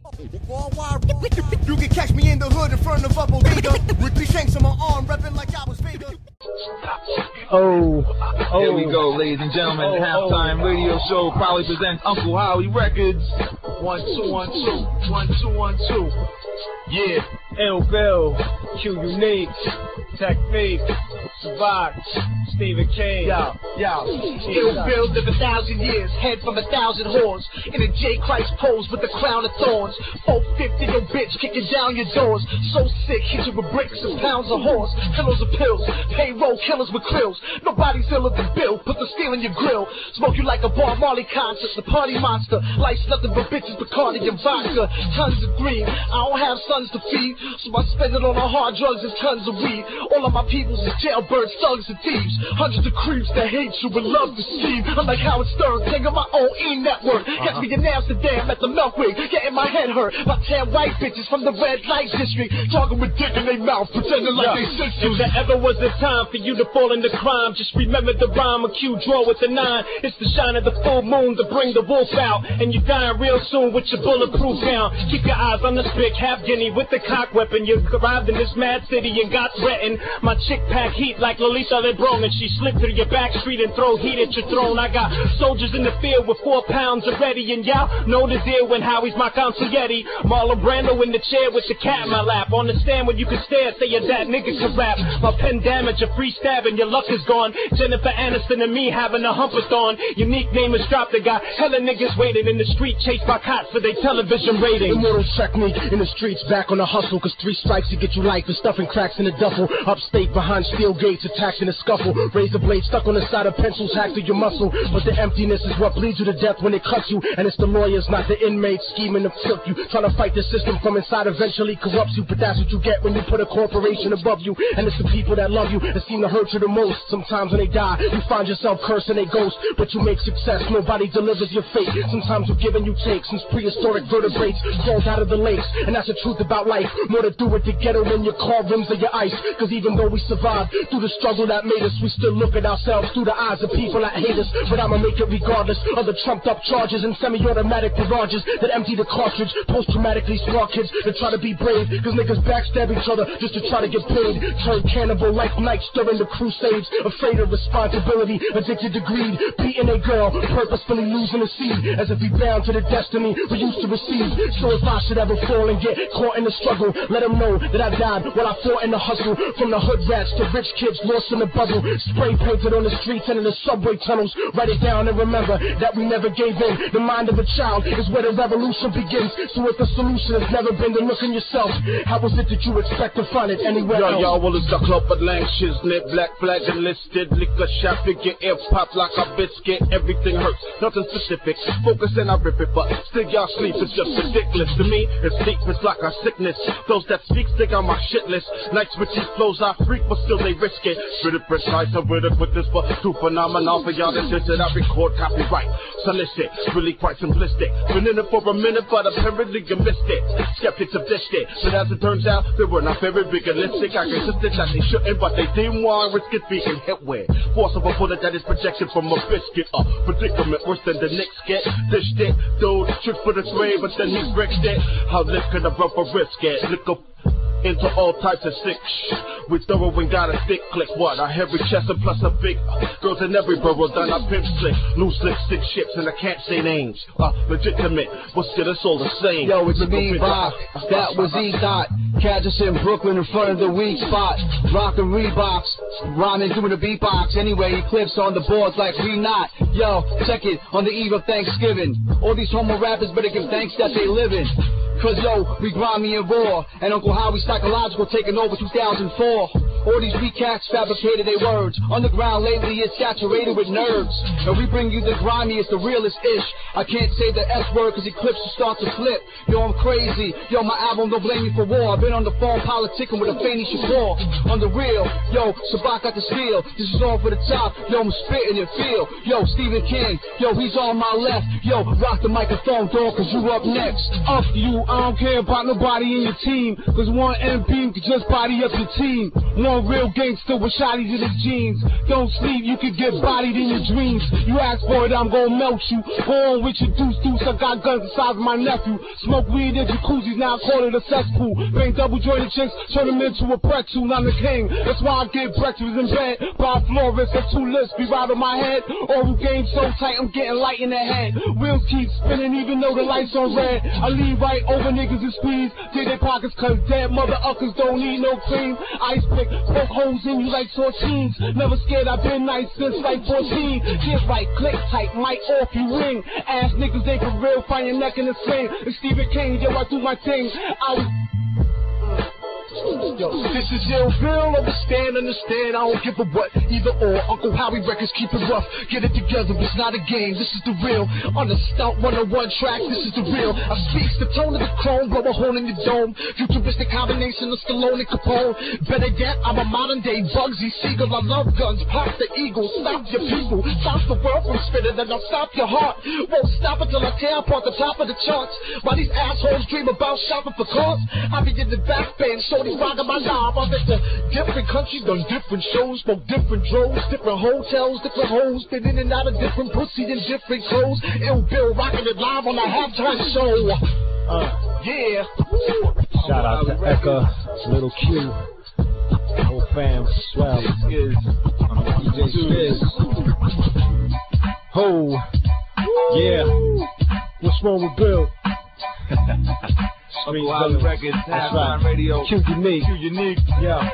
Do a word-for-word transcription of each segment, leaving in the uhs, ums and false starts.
You can catch me in the hood in front of a bodega with three shanks on my arm, repping like I was Vader. Oh, oh. Here we go, ladies and gentlemen. Oh, Halftime oh. radio show probably presents Uncle Howie Records. One, two, one, two. One, two, one, two. Yeah. Ill Bill, Q Unique, Tech Fake, Sabac, Stephen King. Yo, yo. Ill Bill live a thousand years, head from a thousand whores. In a J. Christ pose with the crown of thorns. four fifty, your bitch kicking down your doors. So sick, hit you with bricks and pounds of horse. Pillows of pills, payroll killers with krills. Nobody's iller than Bill, put the steel in your grill. Smoke you like a Bob Marley concert, the party monster. Life's nothing but bitches, Bacardi and vodka. Tons of green, I don't have sons to feed, so I spend it on the hard drugs and tons of weed. All of my peoples is jailbirds, thugs, and thieves. Hundreds of creeps that hate you and love to scheme. I'm like Howard Stern, king of my own E-network. Catch me in Amsterdam at the Milkway, getting my head hurt by ten white bitches from the red light district, talking with dick in their mouth, pretending like Yo, they sisters. If there ever was a time for you to fall into crime, just remember the rhyme, a Q draw with the nine. It's the shine of the full moon to bring the wolf out, and you're dying real soon with your bulletproof down. Keep your eyes on the spick, half guinea with the cock weapon. You arrived in this mad city and got threatened. My chick pack heat like Lolita LeBron, and she slipped through your back street and throw heat at your throne. I got soldiers in the field with four pounds of ready, and y'all know the deal when Howie's my consigliere. Marlon Brando in the chair with the cat in my lap. On the stand when you can stare, say your dad nigga can rap. My pen damage, a free stab, and your luck is gone. Jennifer Aniston and me having a humpathon. Unique name is dropped, they got hella niggas waiting in the street, chased by cops for their television ratings. Immortal check me in the streets, back on the hustle, cause three strikes to get you life is stuffing cracks in the duffel. Upstate behind steel gates, attacks in a scuffle. Razor blade stuck on the side of pencils, hacked to your muscle. But the emptiness is what bleeds you to death when it cuts you. And it's the lawyers, not the inmates, scheming to flip you. Trying to fight the system from inside eventually corrupts you. But that's what you get when you put a corporation above you. And it's the people that love you that seem to hurt you the most. Sometimes when they die, you find yourself cursing a ghost. But you make success, nobody delivers your fate. Sometimes you give and you take, since prehistoric vertebrates crawled out of the lakes. And that's the truth about life, more to do with the ghetto than your car rims or your ice. Cause even though we survived through the struggle that made us, we still look at ourselves through the eyes of people that hate us. But I'ma make it regardless of the trumped up charges and semi-automatic barrages that empty the cartridge. Post-traumatically smart kids that try to be brave, cause niggas backstab each other just to try to get paid. Turn cannibal like nights during the crusades, afraid of responsibility, addicted to greed, beating a girl, purposefully losing a seed, as if we bound to the destiny we used to receive. So if I should ever fall and get caught in the struggle, let them know that I died while I fought in the hustle. From the hood rats to rich kids lost in the bubble, spray painted on the streets and in the subway tunnels. Write it down and remember that we never gave in. The mind of a child is where the revolution begins. So if the solution has never been to look in yourself, how was it that you expect to find it anywhere yo, else? Yo, well, it's the club at Lang Shiznit, black flag enlisted, liquor shop, figure air pop like a biscuit. Everything hurts, nothing specific. Focus and I rip it, but still y'all sleep. It's just ridiculous. To me, it's deep, it's like a sickness. Those that speak stick on my shit list. Nights with these flows I freak, but still they risk it. Spit it precise, I'm with it with this, but too phenomenal for y'all to just that I record copyright. Solicit, really quite simplistic. Been in it for a minute, but apparently you missed it. Skeptics have dished it, but as it turns out, they were not very realistic. I insisted that they shouldn't, but they didn't want risk it being hit with. Force of a bullet that is projection from a biscuit. A predicament worse than the Knicks get. This shit, dude, trick for the tray, but then he bricked it. How this could have run for risk it? Look up into all types of sick shit. We thorough and got a thick click. What? A heavy chest and plus a big uh, girls in every borough done a pimp slick. Loose lips, six ships, and I can't say names. Uh, legitimate, but still it's all the same. Yo, it's me, Rock. That was E. Dot. Catch us in Brooklyn in front of the weak spot. Rockin' Reeboks, rhyming doing the beatbox. Anyway, Eclipse on the boards like we not. Yo, check it on the eve of Thanksgiving. All these homo rappers better give thanks that they living. Cause yo, we grimy and raw, and Uncle Howie psychological taking over two thousand four. All these weak cats fabricated their words. Underground lately is saturated with nerds. And we bring you the grimiest, the realest ish. I can't say the S word cause Eclipse will start to flip. Yo, I'm crazy. Yo, my album don't blame me for war. I've been on the phone politicking with a Fanny Shakur. On the real, yo, Sabac got the steel. This is all for the top. Yo, I'm spitting and feel. Yo, Stephen King. Yo, he's on my left. Yo, rock the microphone, dog, cause you up next. Up you. I don't care about nobody in your team, cause one M P can just body up your team. One a real gangster with shotties in his jeans. Don't sleep, you could get bodied in your dreams. You ask for it, I'm gonna melt you. Go on with your deuce deuce, I got guns the size of my nephew. Smoke weed in jacuzzis, now I call it a cesspool. Bang double jointed chicks, turn them into a pretzel. I'm the king, that's why I get breakfast in bed. Bob Flores and two lists be right on my head. Oral game so tight, I'm getting light in the head. Wheels keep spinning even though the lights on red. I leave right over niggas and squeeze. Dig their pockets cause dead mother uckers don't need no cream. Ice pick, poke holes in you like tortines. Never scared, I've been nice since like fourteen. Get right, click tight, mic off, you ring. Ass niggas ain't for real, find your neck in the sling. It's Stephen King, yo, I do my thing. I was... Yo, this is ill bill, understand, understand, I don't give a what, either or. Uncle Howie records keep it rough, get it together, it's not a game, this is the real. On the Stunt one oh one track, this is the real. I speak the tone of the chrome, blow a hole in the dome. Futuristic combination of Stallone and Capone. Better yet, I'm a modern day Bugsy Siegel. I love guns, pop the eagle, stop your people, stop the world from spinning, and I'll stop your heart. Won't stop until I tear apart the top of the charts. While these assholes dream about shopping for cars, I'll be in the back band, shorty rocking my knob. I've been to different countries, done different shows, spoke different droves, different hotels, different hoes, been in and out of different pussy in different clothes. Ill Bill rocking it live on a halftime show. Uh, yeah. Shout out to Eka, Little Q, whole fam, swell. D J Spiz. Ho, yeah. What's wrong with Bill? Uncle Howie Records, Halftime Radio. Q Unique. Q Unique. Yeah.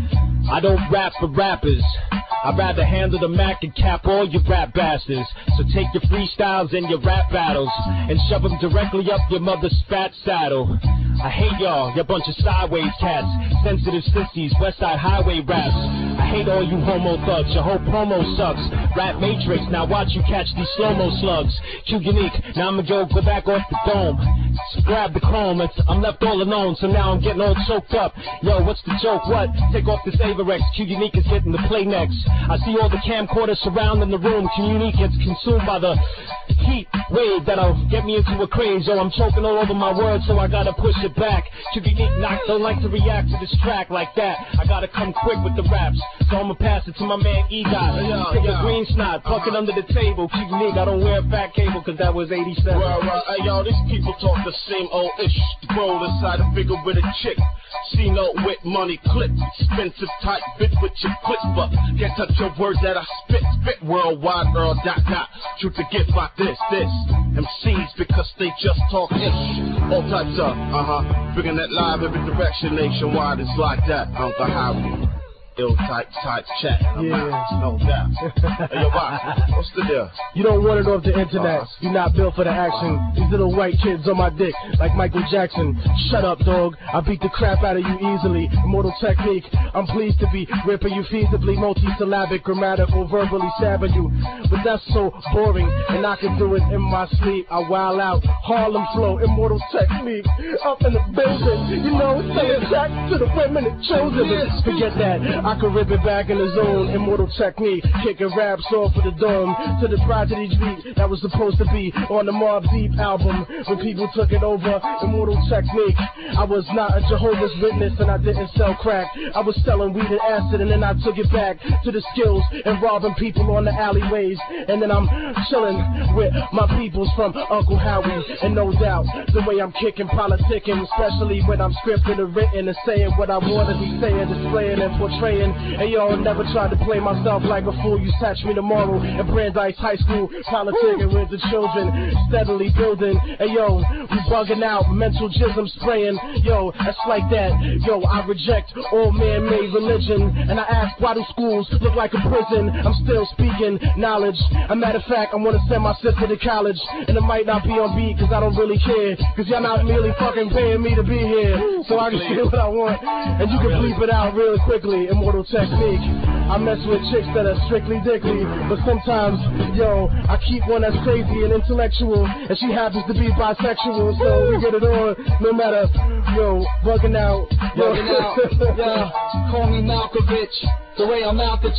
I don't rap for rappers. I'd rather handle the Mac and cap all your rap bastards. So take your freestyles and your rap battles and shove them directly up your mother's fat saddle. I hate y'all, you bunch of sideways cats, sensitive sissies, West Side Highway raps. I hate all you homo thugs, your whole promo sucks. Rap Matrix, now watch you catch these slow-mo slugs. Q Unique, now I'ma go, go back off the dome. So grab the chrome, it's, I'm left all alone, so now I'm getting all choked up. Yo, what's the joke, what? Take off this Averex, Q Unique is hitting the play next. I see all the camcorders surrounding the room, Q Unique gets consumed by the heat wave that'll get me into a craze. Yo, I'm choking all over my words, so I gotta push it back. Q Unique knock, don't like to react to this track like that. I gotta come quick with the raps, so I'ma pass it to my man E-Dot. Yeah, Take yeah. a green snot, fuck uh-huh. it under the table. Q Unique, I don't wear a fat cable, cause that was eighty-seven. Right, right, hey, yo, these people talk the same old ish. Roll inside a figure with a chick. See no with money clip, expensive type bit with your clip, but can't touch your words that I spit, spit worldwide, girl, dot, dot. Truth to get like this, this. M Cs because they just talk ish. All types of, uh-huh. Bringing that live every direction nationwide, it's like that, Uncle Howie. Ill type, type chat. Yeah. No doubt. Hey, yo, boss, what's the deal? You don't want it off the internet. You're not built for the action. These little white kids on my dick, like Michael Jackson. Shut up, dog. I beat the crap out of you easily. Immortal technique. I'm pleased to be ripping you feasibly. Multi-syllabic, grammatical, verbally stabbing you. But that's so boring, and I can do it in my sleep. I wild out. Harlem flow, immortal technique. Up in the building. You know, saying back to the women that chose it. Forget that. I can rip it back in the zone, immortal technique, kicking raps off of the dome to the prodigy beat that was supposed to be on the Mobb Deep album when people took it over. Immortal technique. I was not a Jehovah's Witness and I didn't sell crack. I was selling weed and acid and then I took it back to the skills and robbing people on the alleyways. And then I'm chilling with my peoples from Uncle Howie. And no doubt the way I'm kicking, politicking, especially when I'm scripting and written and saying what I want to be saying, displaying and portraying. And yo, never tried to play myself like a fool. You catch me tomorrow in Brandeis High School, politicking with the children, steadily building. And yo, we bugging out, mental jism spraying. Yo, that's like that. Yo, I reject all man-made religion, and I ask why do schools look like a prison? I'm still speaking knowledge. A matter of fact, I want to send my sister to college, and it might not be on beat because I don't really care. Because y'all not merely fucking paying me to be here, so I can say what I want, and you can bleep it out really quickly. Immortal technique. I mess with chicks that are strictly dickly, but sometimes, yo, I keep one that's crazy and intellectual, and she happens to be bisexual, so we get it on, no matter, yo, bugging out, yo. Bugging out, yeah, call me Malkovich. The way I'm out the chick,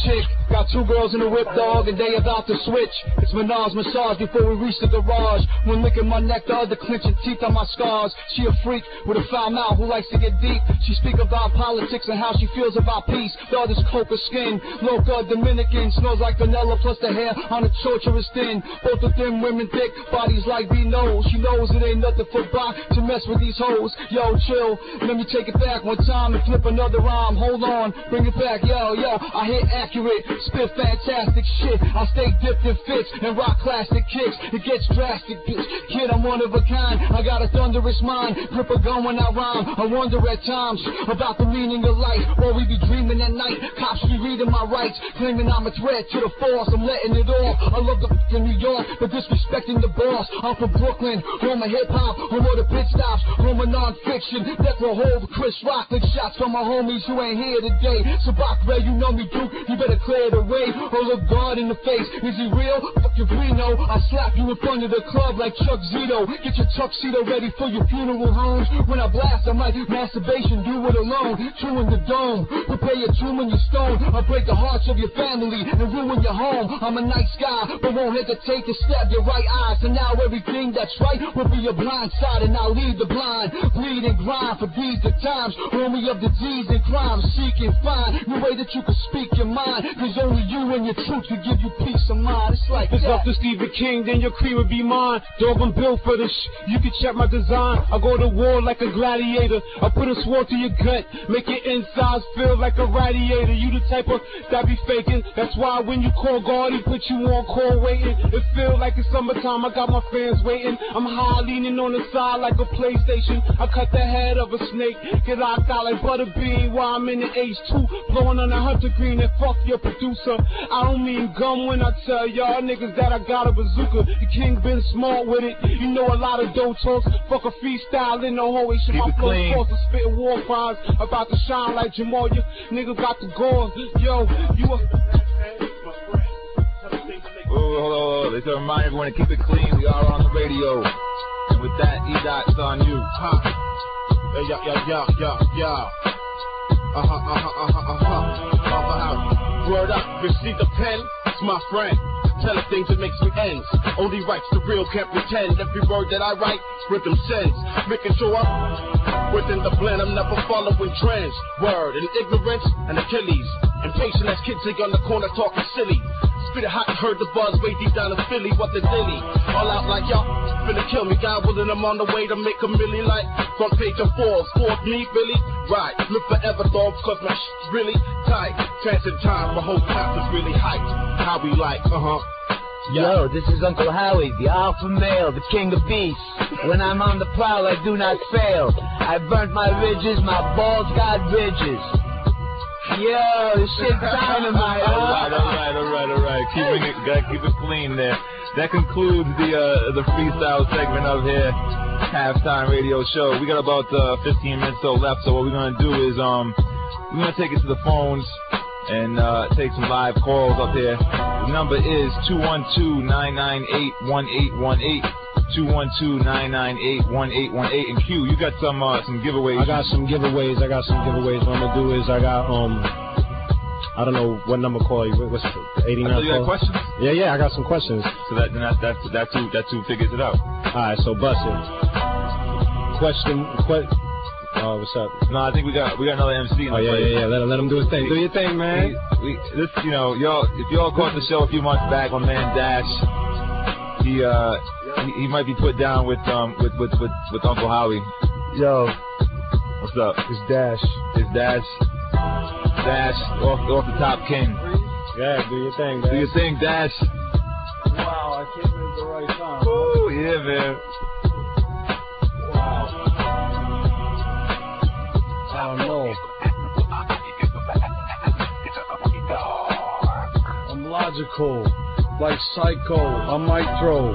Got two girls in the whip, dog, and they about to switch. It's Menage massage before we reach the garage. One licking my neck, the other clenching teeth on my scars. She a freak with a foul mouth who likes to get deep. She speak about politics and how she feels about peace. The other's coca skin, loca Dominican, smells like vanilla plus the hair on a torturous thin. Both of them women thick, bodies like Vino. She knows it ain't nothing for Bach to mess with these hoes. Yo, chill, let me take it back one time and flip another rhyme. Hold on, bring it back, yo, yo. I hit accurate, spit fantastic shit. I stay dipped in fits and rock classic kicks. It gets drastic, bitch. Kid, I'm one of a kind. I got a thunderous mind, grip a gun when I rhyme. I wonder at times about the meaning of life. While we be dreaming at night, cops be reading my rights, claiming I'm a threat to the force. I'm letting it off. I love the f*** in New York, but disrespecting the boss. I'm from Brooklyn, home of hip-hop, home of the pit stops, home of non-fiction. Death Row Hold, Chris Rock, lick shots from my homies who ain't here today. Sabac, Ray, you know me, Duke, you better clear the way or look God in the face. Is he real? Fuck if we know. I slap you in front of the club like Chuck Zito. Get your tuxedo ready for your funeral homes. When I blast, I might masturbation, do it alone. Two in the dome, prepare your tomb when you're stone. I break the hearts of your family and ruin your home. I'm a nice guy, but won't hesitate to stab your right eye. So now everything that's right will be your blind side, and I'll leave the blind. Bleed and grind for these the times. Homie of disease and crime, seek and find the way that you can speak your mind. Cause only you and your truth can give you peace of mind. It's like it's that. up to Stephen King, then your cream would be mine. Dog, I'm built for this sh- You can check my design. I go to war like a gladiator. I put a sword to your gut, make your insides feel like a radiator. You the type of that be faking. That's why when you call God, he put you on call waiting. It feel like it's summertime, I got my fans waiting. I'm high leaning on the side like a PlayStation. I cut the head of a snake, get locked out like Butterbean while I'm in the H two, blowing on a hunter green and fuck your producer. I don't mean gum when I tell y'all niggas that I got a bazooka. The king been smart with it. You know a lot of dope talks. Fuck a freestyle in no hallway. Shit, my flow force to spit war crimes. About to shine like Jamal. You nigga got the gore. Yo, you a Oh, hold on, hold on. Let's remind everyone to keep it clean. We are on the radio. And with that, E-Dot, it's on you. Huh. Hey, yeah, yeah, yeah, yeah, yeah. Uh-huh, uh-huh, uh-huh, uh-huh. Uh-huh. Word up, receive the pen. It's my friend. Telling things that makes me ends. Only writes the real, can't pretend. Every word that I write, rhythm sends. Making sure I'm within the blend. I'm never following trends. Word and ignorance and Achilles. Impatient as kids they on the corner talking silly. Spit it hot, heard the buzz way deep down in Philly. What the dilly? All out like y'all finna kill me. God willing, I'm on the way to make a million like front page of Forbes. Forbes me, Billy? Right. Live forever, dog, cause my shit's really tight. Transit time, my whole top is really hyped. How we like, uh-huh. Yo, this is Uncle Howie, the alpha male, the king of beasts. When I'm on the prowl, I do not fail. I burnt my ridges, my balls got ridges. Yo, this shit dynamite, huh? Alright, alright, alright, alright. Keeping it, gotta keep it clean there. That concludes the uh, the freestyle segment of here, halftime radio show. We got about uh, fifteen minutes or so left, so what we're gonna do is um we're gonna take it to the phones and uh, take some live calls up here. The number is two one two, nine nine eight, one eight one eight. two one two, nine nine eight, one eight one eight. And Q, you got some uh, some giveaways. I got some giveaways. I got some giveaways. What I'm gonna do is I got um I don't know what number call you. What's the eighty-nine? I thought you had questions? Yeah, yeah. I got some questions. So that that that that two that two figures it out. All right, so bust it. Question. Que- Oh, what's up? No, I think we got we got another M C. In oh yeah, yeah, yeah. Let him let him do his thing. Do your thing, man. We, we, this, you know, y'all. If y'all caught the show a few months back, my man Dash, he uh, he, he might be put down with um with with with, with Uncle Howie. Yo, what's up? It's Dash. It's Dash. Dash off off the top king. Yeah, do your thing, Dash. Do your thing, Dash. Wow, I came in at the right time. Ooh, yeah, man. I don't know. I'm logical, like Psycho. I'm Micro.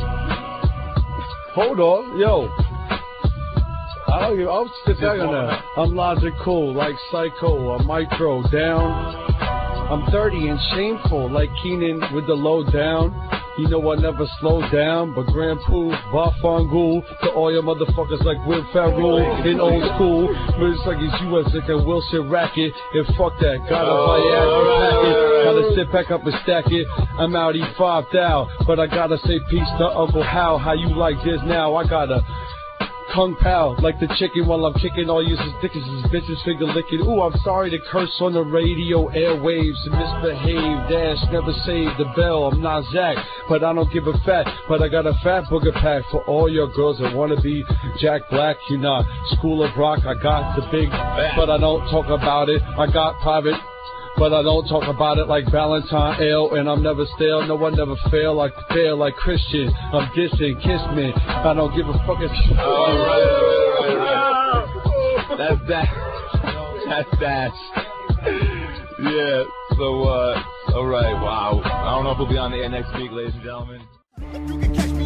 Hold on, yo. I don't give. I'll sit back on that. I'm logical, like Psycho. I'm Micro. Down. I'm dirty and shameful, like Keenan with the low down. You know I never slow down, but Grand Pooh, Barfangul, to all your motherfuckers like Will Ferrell in old school. But it's like it's U S like a Wilson racket, and fuck that, got a Viagra packet. Gotta sit back up and stack it. I'm out, he five thou. But I gotta say peace to Uncle Hal. How you like this now? I gotta Kung Pao, like the chicken while I'm kicking all you dickens bitches finger licking. Ooh, I'm sorry to curse on the radio airwaves and misbehave. Dash never saved the bell. I'm not Zach, but I don't give a fat. But I got a fat booger pack for all your girls that wanna be Jack Black. You not School of Rock. I got the big, but I don't talk about it. I got private, but I don't talk about it like Valentine Ale, and I'm never stale. No, I never fail. I fail like Christian. I'm dissing, kiss me. I don't give a fuck. All right, all right. That's that. That's that. Yeah. So, uh, all right. Wow. I don't know if we'll be on the air next week, ladies and gentlemen.